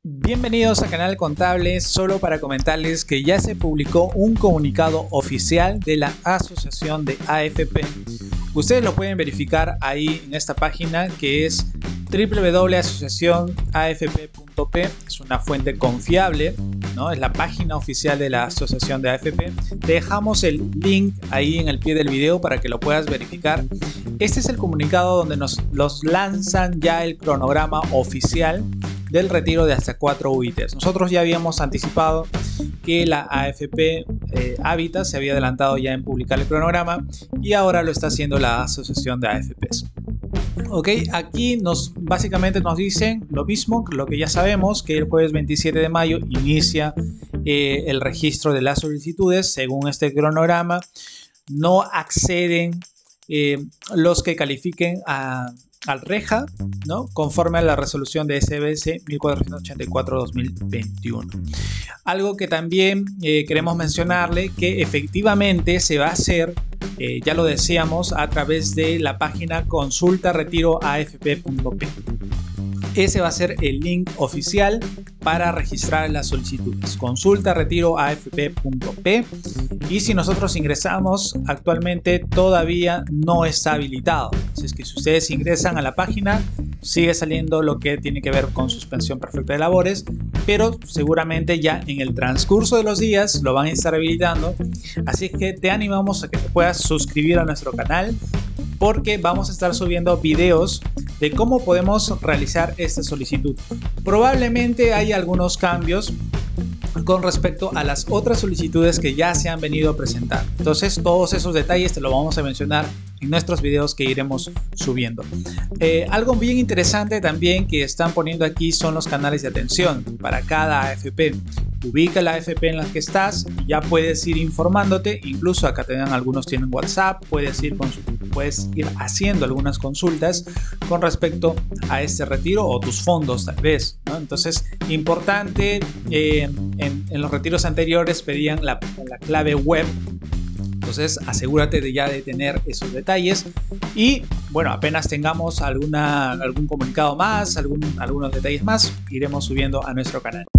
Bienvenidos a Canal Contable, solo para comentarles que ya se publicó un comunicado oficial de la Asociación de AFP. Ustedes lo pueden verificar ahí en esta página que es www.asociacionafp.p. Es una fuente confiable, ¿no? Es la página oficial de la Asociación de AFP. Te dejamos el link ahí en el pie del video para que lo puedas verificar. Este es el comunicado donde nos lanzan ya el cronograma oficial del retiro de hasta 4 UITs. Nosotros ya habíamos anticipado que la AFP Habitat se había adelantado ya en publicar el cronograma y ahora lo está haciendo la Asociación de AFPs. Ok, aquí básicamente nos dicen lo mismo, lo que ya sabemos, que el jueves 27 de mayo inicia el registro de las solicitudes. Según este cronograma, no acceden los que califiquen al REJA, ¿no? Conforme a la resolución de SBS 1484-2021. Algo que también queremos mencionarle, que efectivamente se va a hacer, ya lo decíamos, a través de la página consultaretiroafp.p. Ese va a ser el link oficial para registrar las solicitudes, consultaretiroafp.p. y si nosotros ingresamos, actualmente todavía no está habilitado. Así es que si ustedes ingresan a la página, sigue saliendo lo que tiene que ver con suspensión perfecta de labores, pero seguramente ya en el transcurso de los días lo van a estar habilitando. Así que te animamos a que te puedas suscribir a nuestro canal, porque vamos a estar subiendo videos de cómo podemos realizar esta solicitud. Probablemente hay algunos cambios con respecto a las otras solicitudes que ya se han venido a presentar. Entonces, todos esos detalles te lo vamos a mencionar en nuestros videos que iremos subiendo. Algo bien interesante también que están poniendo aquí son los canales de atención para cada AFP. Ubica la AFP en la que estás y ya puedes ir informándote. Incluso acá algunos tienen WhatsApp, puedes ir haciendo algunas consultas con respecto a este retiro o tus fondos tal vez, ¿no? Entonces, importante, en los retiros anteriores pedían la clave web. Entonces asegúrate de tener esos detalles y bueno, apenas tengamos algún comunicado más, algunos detalles más, iremos subiendo a nuestro canal.